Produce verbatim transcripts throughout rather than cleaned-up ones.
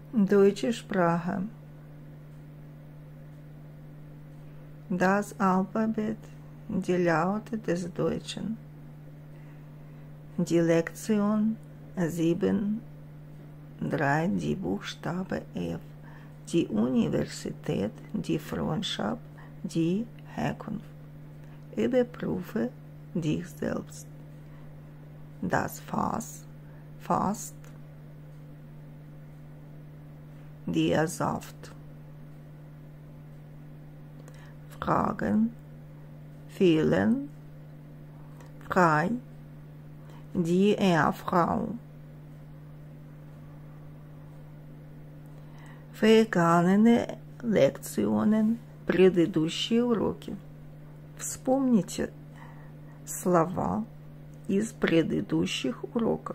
Deutsche Sprache. Das Alphabet, die Laute des Deutschen. Die Lektion sieben Punkt drei, die Buchstabe F. Die Universität, die Freundschaft, die Herkunft. Überprüfe dich selbst. Das Fass, fast. Der Saft. Fragen, fehlen, frei, die Ehefrau. Vergangene Lektionen, предыдущие уроки. Вспомните слова из предыдущих уроков.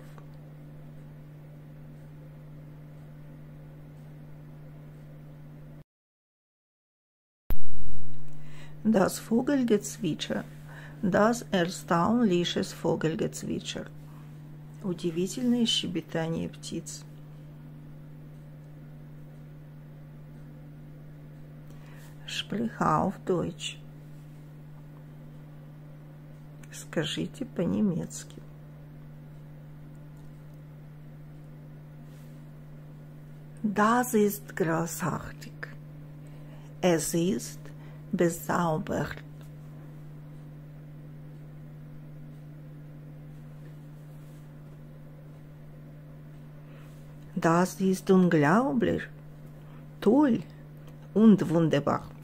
Das Vogelgezwitscher, das erstaunliche Vogelgezwitscher. Удивительное щебетание птиц. Sprich auf Deutsch. Скажите по-немецки. Das ist großartig. Es ist bezaubert. Das ist unglaublich, toll und wunderbar.